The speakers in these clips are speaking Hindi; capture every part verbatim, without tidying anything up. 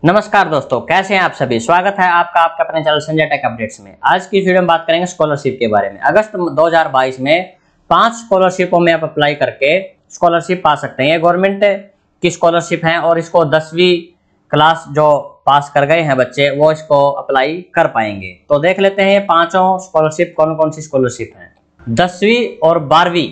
नमस्कार दोस्तों, कैसे हैं आप सभी। स्वागत है आपका आपका अपने चैनल संजय टेक अपडेट्स में। आज की वीडियो में बात करेंगे स्कॉलरशिप के बारे में। अगस्त दो हज़ार बाईस में पांच स्कॉलरशिपों में आप अप्लाई करके स्कॉलरशिप पा सकते हैं। ये गवर्नमेंट की स्कॉलरशिप है और इसको दसवीं क्लास जो पास कर गए हैं बच्चे वो इसको अप्लाई कर पाएंगे। तो देख लेते हैं ये पांचों स्कॉलरशिप कौन कौन सी स्कॉलरशिप हैं। दसवीं और बारहवीं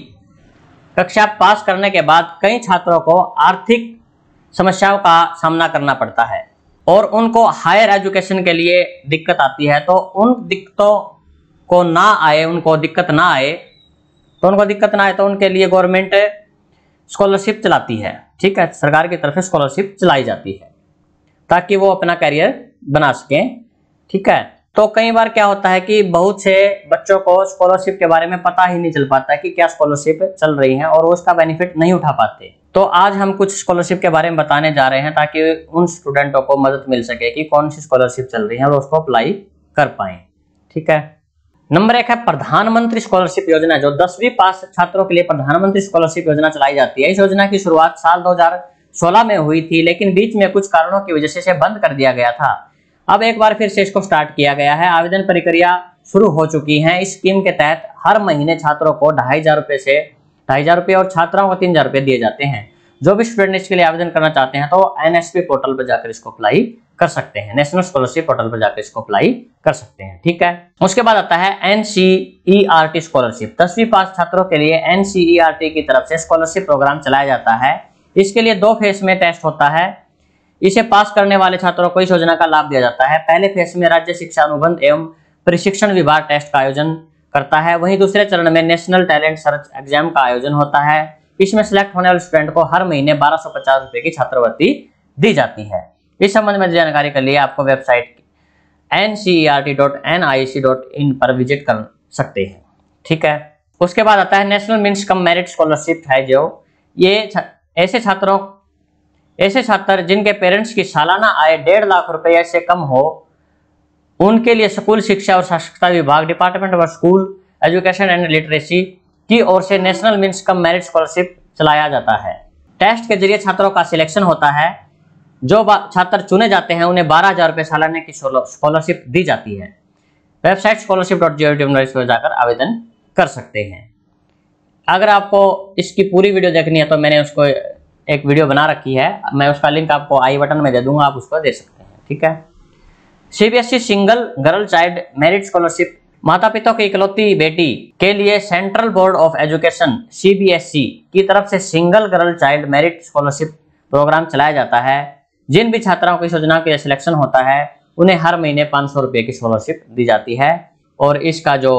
कक्षा पास करने के बाद कई छात्रों को आर्थिक समस्याओं का सामना करना पड़ता है और उनको हायर एजुकेशन के लिए दिक्कत आती है। तो उन दिक्कतों को ना आए उनको दिक्कत ना आए तो उनको दिक्कत ना आए तो उनके लिए गवर्नमेंट स्कॉलरशिप चलाती है। ठीक है, सरकार की तरफ से स्कॉलरशिप चलाई जाती है ताकि वो अपना करियर बना सकें। ठीक है, तो कई बार क्या होता है कि बहुत से बच्चों को स्कॉलरशिप के बारे में पता ही नहीं चल पाता है कि क्या स्कॉलरशिप चल रही है और वो उसका बेनिफिट नहीं उठा पाते। तो आज हम कुछ स्कॉलरशिप के बारे में बताने जा रहे हैं ताकि उन स्टूडेंटों को मदद मिल सके कि कौन सी स्कॉलरशिप चल रही है और उसको अप्लाई कर पाएं। ठीक है, नंबर एक है प्रधानमंत्री स्कॉलरशिप योजना, जो दसवीं पास छात्रों के लिए प्रधानमंत्री स्कॉलरशिप योजना चलाई जाती है। इस योजना की शुरुआत साल दो हज़ार सोलह में हुई थी, लेकिन बीच में कुछ कारणों की वजह से इसे बंद कर दिया गया था। अब एक बार फिर से इसको स्टार्ट किया गया है। आवेदन प्रक्रिया शुरू हो चुकी है। इस स्कीम के तहत हर महीने छात्रों को ढाई हजार रुपए से ढाई हजार रुपये और छात्राओं को तीन हजार रुपये दिए जाते हैं। जो भी स्टूडेंट इसके लिए आवेदन करना चाहते हैं तो एन एस पी पोर्टल पर जाकर इसको अप्लाई कर सकते हैं। नेशनल स्कॉलरशिप पोर्टल पर जाकर इसको अप्लाई कर सकते हैं। ठीक है, उसके बाद आता है N C E R T scholarship. दसवीं पास छात्रों के लिए N C E R T की तरफ से स्कॉलरशिप प्रोग्राम चलाया जाता है। इसके लिए दो फेज में टेस्ट होता है। इसे पास करने वाले छात्रों को इस योजना का लाभ दिया जाता है। पहले फेज में राज्य शिक्षा अनुबंध एवं प्रशिक्षण विभाग टेस्ट का आयोजन करता है। वहीं दूसरे चरण में नेशनल टैलेंट सर्च एग्जाम का आयोजन होता है। इसमें सिलेक्ट होने वाले स्टूडेंट को हर महीने बारह सौ पचास रुपए की छात्रवृत्ति दी जाती है। इस संबंध में जानकारी के लिए आपको website N C E R T dot N I C dot in पर विजिट कर सकते हैं। ठीक है, उसके बाद आता है national means cum merit scholarship है, जो ये ऐसे छात्रों ऐसे छात्र जिनके पेरेंट्स की सालाना आय डेढ़ लाख रुपए से कम हो, उनके लिए स्कूल शिक्षा और साक्षरता विभाग department of school education and literacy की ओर से national means cum merit scholarship चलाया जाता है। टेस्ट के जरिए छात्रों का सिलेक्शन होता है। जो छात्र चुने जाते हैं उन्हें बारह हजार रुपये सालाना की स्कॉलरशिप दी जाती है। Website scholarship dot G O V dot in पर जाकर आवेदन कर सकते हैं। अगर आपको इसकी पूरी वीडियो देखनी है तो मैंने उसको एक वीडियो बना रखी है, मैं उसका लिंक आपको आई बटन में दे दूंगा, आप उसको दे सकते हैं। ठीक है, C B S E single girl child merit scholarship माता पिता की इकलौती बेटी के लिए central board of education C B S E की तरफ से single girl child merit scholarship programme चलाया जाता है। जिन भी छात्राओं को इस योजना के लिए सिलेक्शन होता है उन्हें हर महीने पाँच सौ रुपये की स्कॉलरशिप दी जाती है और इसका जो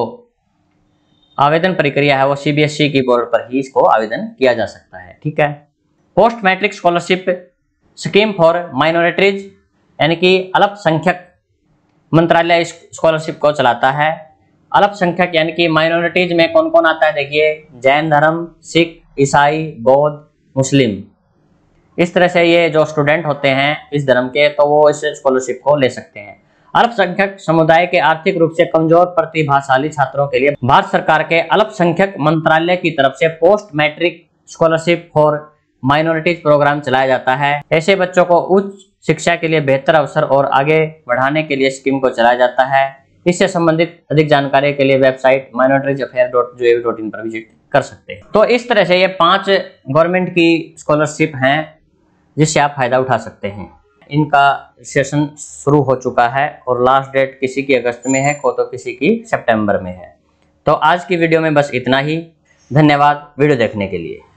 आवेदन प्रक्रिया है वो सी बी एस ई की बोर्ड पर ही इसको आवेदन किया जा सकता है। ठीक है, post matric scholarship scheme for minorities यानी कि अल्पसंख्यक मंत्रालय इस स्कॉलरशिप को चलाता है। अल्पसंख्यक यानी कि माइनॉरिटीज में कौन कौन आता है, देखिए जैन धर्म, सिख, ईसाई, बौद्ध, मुस्लिम। इस तरह से ये जो स्टूडेंट होते हैं इस धर्म के तो वो इस स्कॉलरशिप को ले सकते हैं। अल्पसंख्यक समुदाय के आर्थिक रूप से कमजोर प्रतिभाशाली छात्रों के लिए भारत सरकार के अल्पसंख्यक मंत्रालय की तरफ से post matric scholarship for minorities programme चलाया जाता है। ऐसे बच्चों को उच्च शिक्षा के लिए बेहतर अवसर और आगे बढ़ाने के लिए स्कीम को चलाया जाता है। इससे संबंधित अधिक जानकारी के लिए website minorities affair dot G O V dot in पर विजिट कर सकते हैं। तो इस तरह से ये पांच गवर्नमेंट की स्कॉलरशिप हैं जिससे आप फायदा उठा सकते हैं। इनका सेशन शुरू हो चुका है और लास्ट डेट किसी की अगस्त में है तो किसी की सितंबर में है। तो आज की वीडियो में बस इतना ही। धन्यवाद वीडियो देखने के लिए।